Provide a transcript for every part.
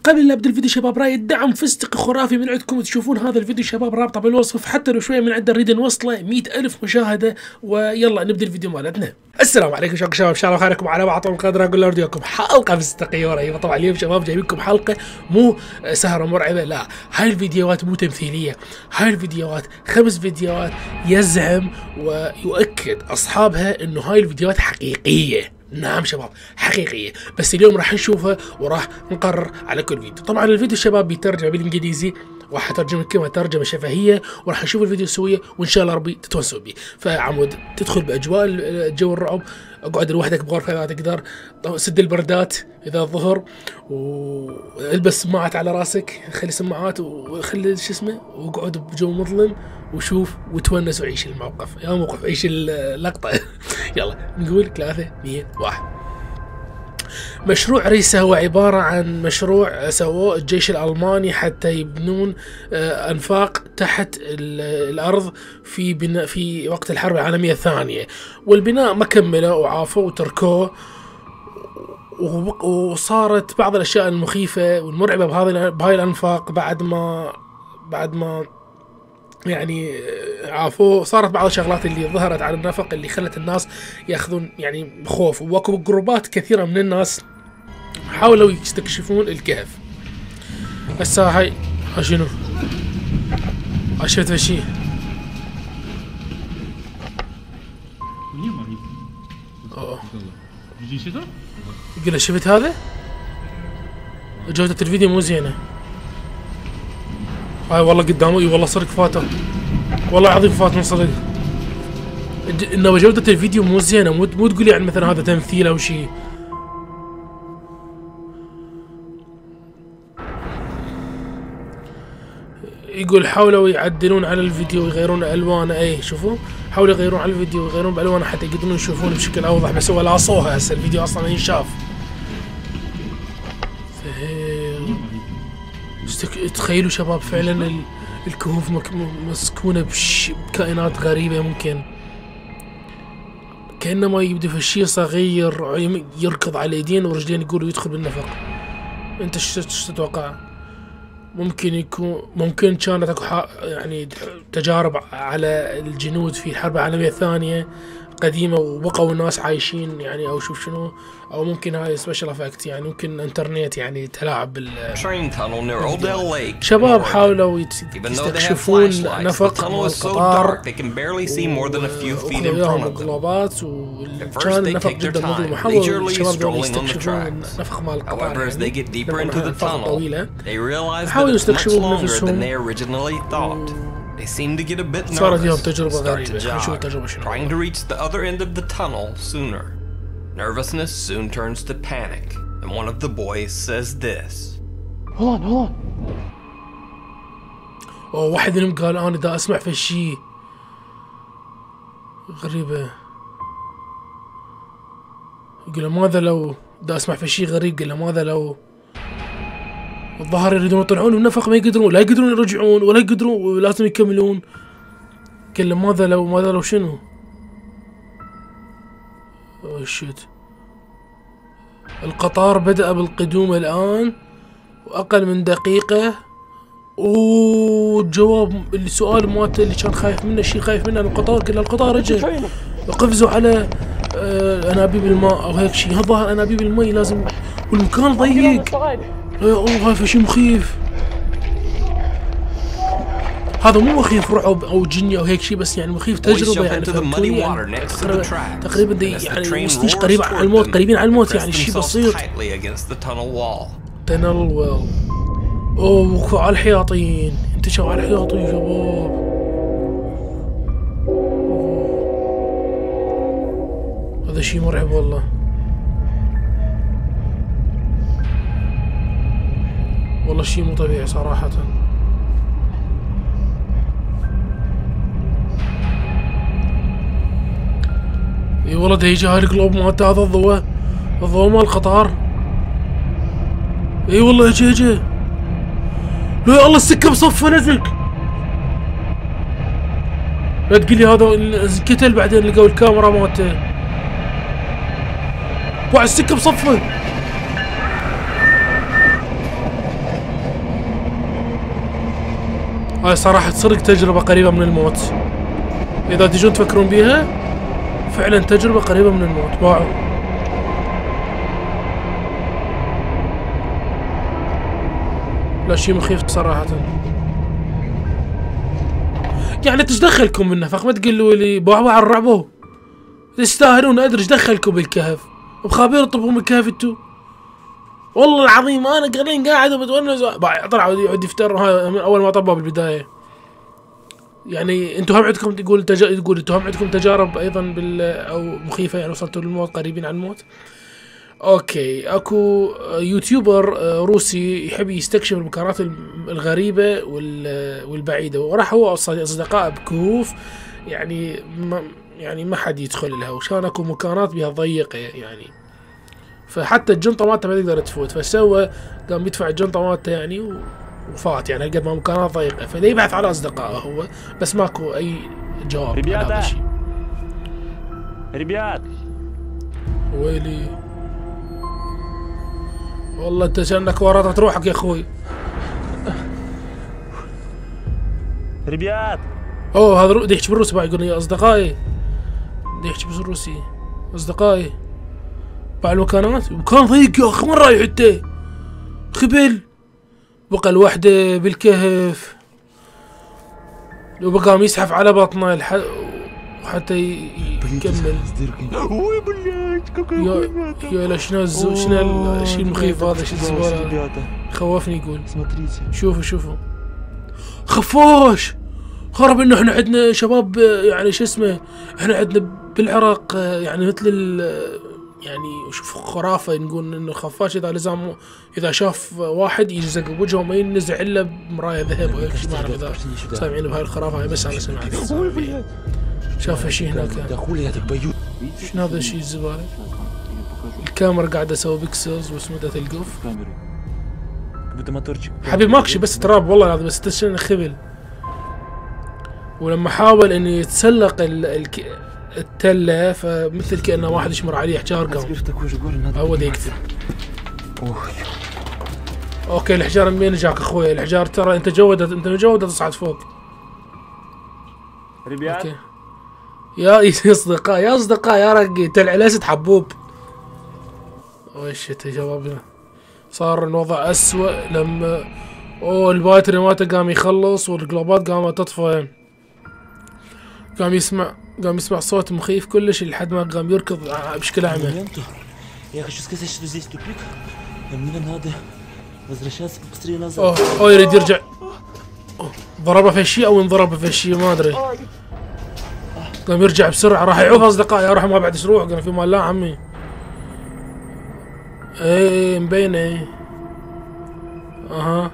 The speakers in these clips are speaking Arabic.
قبل لا ابدا الفيديو شباب، راي الدعم فستق خرافي من عندكم تشوفون هذا الفيديو شباب، رابطه بالوصف، حتى لو شويه من عند نريد نوصله 100,000 مشاهده. ويلا نبدا الفيديو مالتنا. السلام عليكم شباب، ان شاء الله خيركم على بعض القدر. اقول ارجوكم حلقه فستقيه ورهيبه. طبعا اليوم شباب جايب لكم حلقه مو سهره مرعبه، لا، هاي الفيديوهات مو تمثيليه، هاي الفيديوهات 5 فيديوهات يزعم ويؤكد اصحابها انه هاي الفيديوهات حقيقيه. نعم شباب حقيقية، بس اليوم راح نشوفها وراح نقرر على كل فيديو. طبعا الفيديو شباب بيترجم بالانجليزي، راح اترجم لكم ترجمة شفهية، وراح نشوف الفيديو سوية وان شاء الله ربي تتونسوا بيه. فعمود تدخل باجواء جو الرعب، اقعد لوحدك بغرفة اذا تقدر، سد البردات اذا الظهر، والبس سماعات على راسك، خلي سماعات وخلي شو اسمه، واقعد بجو مظلم وشوف وتونس وعيش الموقف، يا موقف عيش اللقطة. يلا نقول 3 2 1. مشروع ريسا هو عبارة عن مشروع سووه الجيش الألماني حتى يبنون أنفاق تحت الأرض في وقت الحرب العالمية الثانية، والبناء ما كمله وعافوا وتركوه، وصارت بعض الأشياء المخيفة والمرعبة بهاي الأنفاق بعد ما يعني عافوه. صارت بعض الشغلات اللي ظهرت على النفق اللي خلت الناس ياخذون يعني بخوف، واكو جروبات كثيرة من الناس حاولوا يستكشفون الكهف. هسه هاي شنو؟ شفت شيء؟ يقول شفت هذا؟ جودة الفيديو مو زينة. هاي والله قدامه، اي والله صدق فاته، والله العظيم فات من صدق. انه جودة الفيديو مو زينة، مو تقول يعني مثلا هذا تمثيل او شيء. يقول حاولوا يعدلون على الفيديو ويغيرون الوانه، اي شوفوا حاولوا يغيرون على الفيديو ويغيرون بالوانه حتى يقدرون يشوفون بشكل اوضح، بس هو لاصوها هسه الفيديو اصلا ينشاف. تخيلوا شباب فعلا الكهوف مسكونة بكائنات غريبة، ممكن كأنما يبدو في شيء صغير يركض على ايدين ورجلين يقولوا يدخل بالنفق. انت شو تتوقع؟ ممكن كانت اكو يعني تجارب على الجنود في الحرب العالمية الثانية قديمة وبقوا الناس عايشين يعني، او شوف شنو، او ممكن هاي سبيشال افكت، يعني ممكن انترنت يعني تلاعب بال شباب حاولوا يستكشفون نفق القطار وياهم الغلابات، وكان النفق جدا مظلم، وحاولوا الشباب دول يستكشفون نفق مال القطار يعني طويلة، حاولوا يستكشفون نفسهم. They seem to get a bit nervous and start to jog, trying to reach the other end of the tunnel sooner. Nervousness soon turns to panic, and one of the boys says this. Hold on. واحد منهم قال أنا دا أسمع في شيء غريبة. يقول ماذا لو دا أسمع في شيء غريب، قال ماذا لو الظاهر يريدون يطلعون من النفق، ما يقدرون، لا يقدرون يرجعون ولا يقدرون، لازم يكملون. قال ماذا لو شنو؟ شيت. القطار بدأ بالقدوم الآن وأقل من دقيقة. والجواب السؤال مالته اللي كان خايف منه، شيء خايف منه القطار، قال القطار اجى، قفزوا على أنابيب الماء أو هيك شيء. الظاهر أنابيب الماء لازم، والمكان ضيق. يا الله هاي شيء مخيف. هذا مو مخيف رعب او جني او هيك شيء، بس يعني مخيف تجربه يعني تقريبا يعني مستيش قريب على الموت، قريبين على الموت يعني شيء بسيط. تنل ويل. اوه على الحياطين، انتشروا على الحياطين شباب. هذا شيء مرعب والله. والله شيء مو طبيعي صراحة. اي والله ده يجي هاي القلوب مالته، هذا الضوء مال القطار. اي والله يجي لا الله السكة بصفه نزل. لا تقولي هذا قتل بعدين لقوا الكاميرا مالته. وعلى السكة بصفه. هاي صراحة صدق تجربة قريبة من الموت. إذا تجون تفكرون بيها فعلا تجربة قريبة من الموت. باعوا. لا شيء مخيف صراحة. يعني ايش دخلكم بالنفق؟ ما تقولوا لي باعوا الرعبو. تستاهلون ادري ايش دخلكم بالكهف؟ بخابير طبوا من الكهف انتو. والله العظيم انا قاعدين قاعد وبتونس طلع يعود يفتر من اول ما طبوا بالبداية. يعني انتو هم عندكم تقول انتو هم عندكم تجارب ايضا او مخيفة يعني وصلتوا للموت قريبين عن الموت؟ اوكي اكو يوتيوبر روسي يحب يستكشف المكانات الغريبة والبعيدة وراح هو اصدقائه بكهوف يعني ما حد يدخل لها وشان اكو مكانات بها ضيقة يعني فحتى الجنطة مالته ما تقدر تفوت فسوى قام يدفع الجنطة مالته يعني وفات يعني قد ما مكانات ضيقة فده يبحث على اصدقائه هو بس ماكو اي جواب على هذا الشيء. ريبيات ويلي والله انت شانك ورطت روحك يا اخوي. ريبيات اوه هذا بدي يحكي بالروسي بقى يقول لي اصدقائي بدي يحكي بالروسي اصدقائي باع المكانات مكان ضيق يا اخي وين رايح انت؟ خبل بقى الوحده بالكهف وبقى يسحف على بطنه حتى يكمل. يا لا شنو الشيء المخيف هذا شو الزباله خوفني يقول. شوفوا خفاش خرب انه احنا عندنا شباب يعني شو اسمه احنا عندنا بالعراق يعني مثل يعني شوف خرافه نقول انه خفاش اذا شاف واحد يجزق بوجهه وما ينزع الا بمرايه ذهب او شيء ما اعرف اذا سامعين بهاي الخرافه هاي بس انا سمعتها. شاف شيء هناك شنو هذا الشيء الزباله؟ الكاميرا قاعده اسوي بيكسلز وسمدت القف. حبيب ماكشي بس تراب والله العظيم بس تشن خبل. ولما حاول انه يتسلق التله فمثل كانه واحد يشمر عليه حجار قام هو ده يكتب. اوكي الحجار من وين جاك اخوي؟ الحجار ترى انت مجودة تصعد فوق. اوكي يا اصدقاء يا رقي تلع ليست حبوب. وش يا شباب صار الوضع اسوأ لما الباتري مالته قام يخلص والقلوبات قامت تطفى. قام يسمع صوت مخيف كلش لحد ما قام يركض بشكل اعمى. يريد يرجع. ضربه في الشيء او انضرب في الشيء ما ادري. قام يرجع بسرعه راح يعوف اصدقائي راح ما بعد ايش روح قال في مال لا عمي. ايه مبينه اها.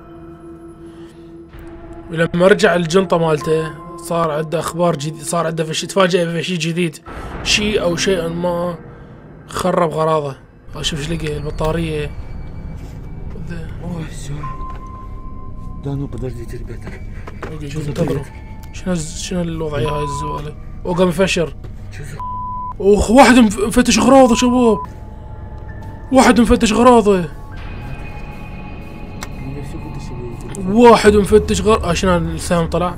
ولما رجع الجنطه مالته صار عنده اخبار جديد صار عنده في شيء تفاجئ في شيء جديد شيء او شيء ما خرب غراضه. شوف ايش لقى البطاريه. شنو الوضعيه هاي الزباله؟ وقام يفشر. واحد مفتش اغراضه شباب. واحد مفتش اغراضه. شنو السهم طلع؟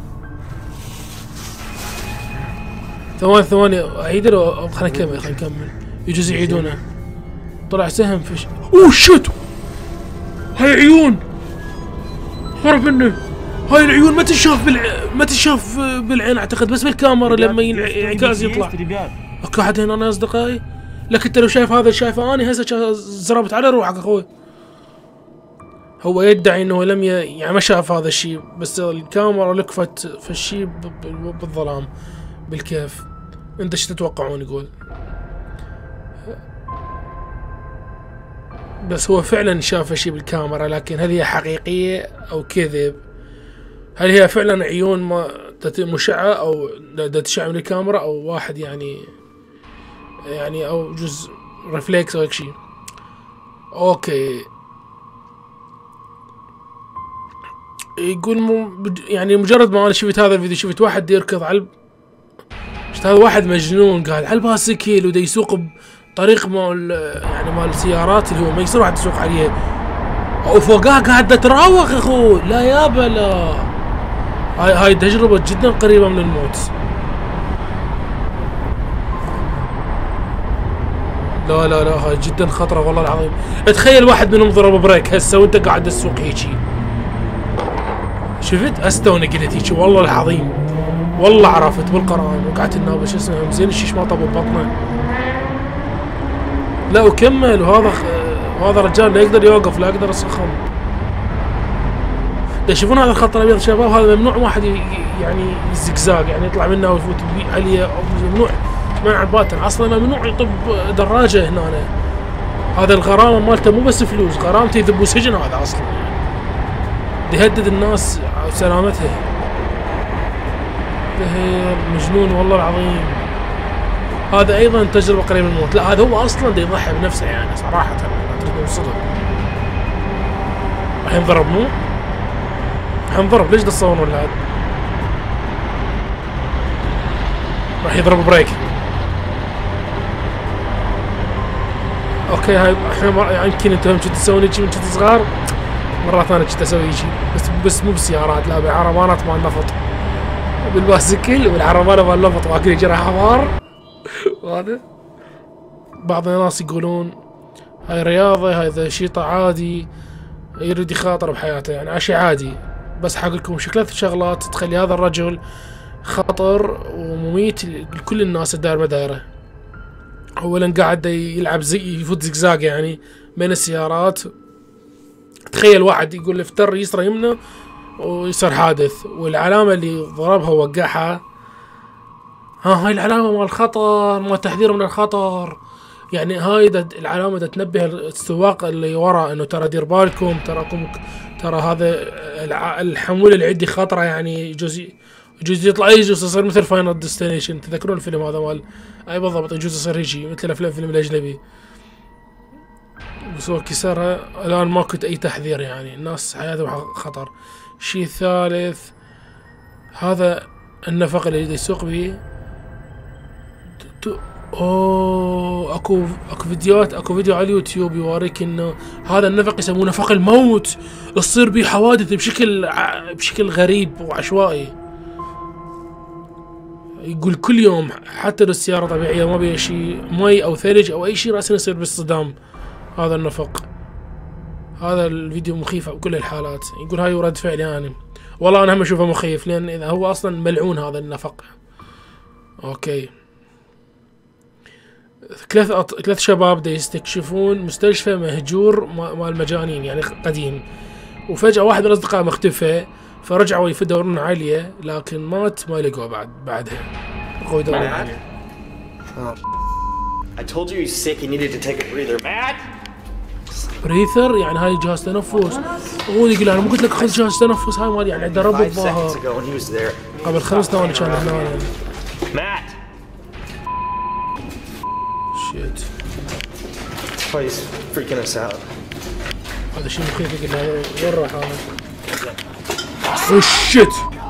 ثواني اعيد له خلينا نكمل يجوز يعيدونه. طلع سهم فش شت هاي عيون هرب منه. هاي العيون ما تشاف بالعين اعتقد بس بالكاميرا لما ينعكاس يطلع. اكو احد هنا انا اصدقائي لكن انت لو شايف هذا شايفه اني هسه زربت على روحك اخوي. هو يدعي انه لم يعني ما شاف هذا الشيء بس الكاميرا لكفت في الشيء بالظلام بالكيف. انت ايش تتوقعون يقول؟ بس هو فعلا شاف شيء بالكاميرا لكن هل هي حقيقية او كذب؟ هل هي فعلا عيون ما مشعة او تشع من الكاميرا او واحد يعني او جزء ريفلكس او هيك شيء. اوكي يقول يعني مجرد ما انا شفت هذا الفيديو شفت واحد يركض على هذا واحد مجنون قاعد على الباسكيل ودا يسوق بطريق مال السيارات اللي هو ما يصير واحد يسوق عليه وفوقها قاعد تراوغ اخوي. لا يابا لا هاي تجربة جدا قريبة من الموت. لا لا لا هاي جدا خطرة والله العظيم. تخيل واحد منهم ضرب بريك هسه وانت قاعد تسوق هيجي. شفت؟ استوني قلت هيجي والله العظيم. والله عرفت بالقرآن وقعت النابة شو اسمه زين الشيش ما طب ببطنه. لا وكمل وهذا رجال لا يقدر يوقف لا يقدر يسخن. تشوفون هذا الخط الابيض شباب؟ هذا ممنوع واحد يعني الزقزاق يعني يطلع منه ويفوت عليه، ممنوع منع باتا اصلا. ممنوع يطب دراجه هنا. هذا الغرامه مالته مو بس فلوس، غرامته يذبوا سجن هذا اصلا يعني. يهدد الناس سلامتها. مجنون والله العظيم. هذا ايضا تجربه قريبه من الموت. لا هذا هو اصلا دا يضحي بنفسه يعني صراحه. تريد نوصله. راح ينضرب مو؟ راح ينضرب. ليش دا تصورون هذا؟ راح يضرب بريك. اوكي هاي احنا يمكن انتم كنتوا تسوون هيجي من كنتوا صغار. مرات انا كنت اسوي هيجي بس مو بالسيارات، لا بالعربانات مال النفط. بالباسكل والعربانه مال النفط واكل يجري حمار. وهذا بعض الناس يقولون هاي رياضة، هاي شيء عادي يريد يخاطر بحياته يعني شيء عادي. بس حق لكم ثلاث شغلات تخلي هذا الرجل خطر ومميت لكل الناس الدائر مدايره. اولا قاعد يلعب يفوت زقزاق يعني بين السيارات. تخيل واحد يقول افتر يسرى يمنى ويصير حادث، والعلامة اللي ضربها ووقعها هاي العلامة مال الخطر، مال تحذير من الخطر يعني. هاي العلامة تنبه السواق اللي ورا انه ترى دير بالكم، ترى هذا الحمولة اللي عندي خطرة يعني. يجوز يطلع يجوز يصير مثل فاينل ديستنيشن. تذكرون الفيلم هذا مال اي بالضبط، يجوز يصير يجي مثل افلام الفيلم الاجنبي. بس هو كسرها الان ما كنت اي تحذير يعني، الناس حياتهم خطر. الشيء الثالث هذا النفق اللي يسوق به. اوه اكو فيديوهات، اكو فيديو على اليوتيوب يوريك انه هذا النفق يسمونه نفق الموت. تصير به حوادث بشكل غريب وعشوائي. يقول كل يوم حتى لو السيارة طبيعية ما بيها شيء مي او ثلج او اي شيء راسا يصير بالصدام هذا النفق. هذا الفيديو مخيف بكل الحالات. يقول هاي رد فعلي يعني. والله انا هم اشوفه مخيف لان اذا هو اصلا ملعون هذا النفق. اوكي ثلاث شباب دا يستكشفون مستشفى مهجور مال مجانين يعني قديم، وفجأة واحد من الأصدقاء مختفى، فرجعوا يدورون عليه لكن مات ما لقوه بعدها. بقوا يدورون عليه. I told you he's sick. He needed to take a breather. Matt. بريثر يعني هاي جهاز تنفس. هو يقول انا مو قلت لك خذ جهاز تنفس هاي مال يعني عنده ربط الظاهر. قبل 5 ثواني كان هنا. Matt. شيت. Oh, he's freaking us out. هذا شيء مخيف. يقول له وين راح هذا؟ اوه شيت.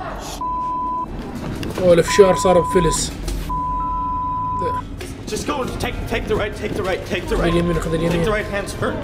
اوه الفشار صار بفلس. Just go. Take the right. Take the right. Take the right. اليمين خذ اليمين. Take the right hands first.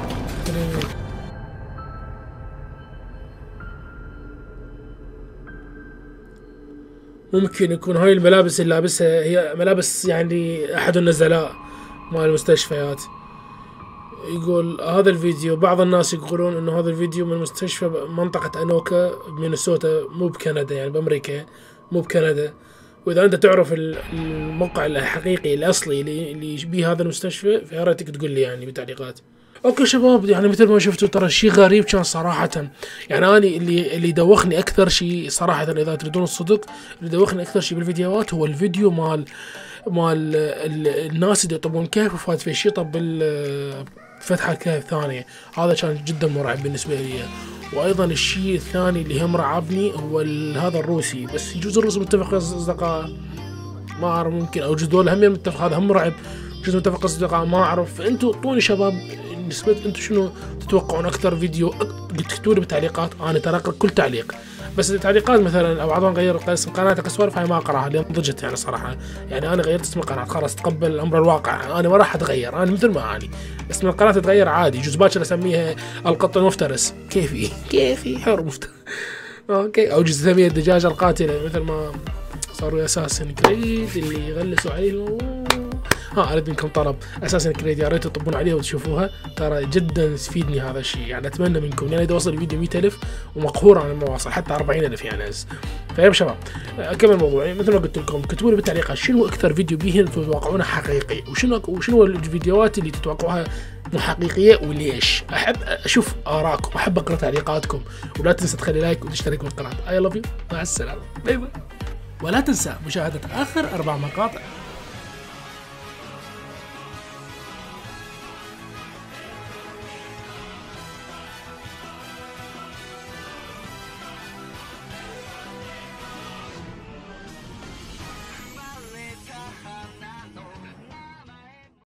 ممكن يكون هاي الملابس اللي لابسها هي ملابس يعني احد النزلاء مال المستشفيات. يقول هذا الفيديو بعض الناس يقولون انه هذا الفيديو من مستشفى منطقة انوكا بمينيسوتا مو بكندا يعني بامريكا مو بكندا. واذا انت تعرف الموقع الحقيقي الاصلي اللي بيه هذا المستشفى فيا ريتك تقول لي يعني بالتعليقات. اوكي شباب يعني مثل ما شفتوا ترى شيء غريب كان صراحة. يعني انا اللي دوخني اكثر شيء صراحة اذا تريدون الصدق اللي دوخني اكثر شيء بالفيديوهات هو الفيديو مال الناس اللي يطبون كيف وفات في شيء طب فتحة كهف ثانية. هذا كان جدا مرعب بالنسبة لي. وايضا الشيء الثاني اللي هم رعبني هو هذا الروسي، بس يجوز الروسي متفق اصدقاء ما اعرف ممكن او جزء دول هم متفق هذا هم رعب جزء متفق اصدقاء ما اعرف. انتوا اعطوني شباب نسبة انتوا شنو تتوقعون اكثر فيديو اكتبوا لي بالتعليقات. انا ترى اقرا كل تعليق بس التعليقات مثلا او بعضهم غير اسم قناتك سوالف هاي ما اقراها لان ضجت يعني صراحه. يعني انا غيرت اسم القناه خلاص تقبل الامر الواقع. انا ما راح اتغير انا مثل ما اني اسم القناه تتغير عادي. جزء باكر اسميها القط المفترس كيفي حر اوكي، او جثامية الدجاجة القاتلة مثل ما صاروا اساسن كريد اللي يغلسوا عليه. اريد منكم طلب، اساسا كريد يا ريت تطبون عليها وتشوفوها، ترى جدا يفيدني هذا الشيء، يعني اتمنى منكم يعني اوصل الفيديو 100,000 ومقهور عن المواصل حتى 40,000 يا ناس. فيا شباب اكمل موضوعي مثل ما قلت لكم، كتبوا لي بالتعليقات شنو اكثر فيديو به تتوقعونه حقيقي، وشنو الفيديوهات اللي تتوقعوها مو حقيقيه وليش. احب اشوف ارائكم، احب اقرا تعليقاتكم، ولا تنسى تخلي لايك وتشترك بالقناه. اي لاف يو، مع السلامه، باي باي. ولا تنسى مشاهده اخر 4 مقاطع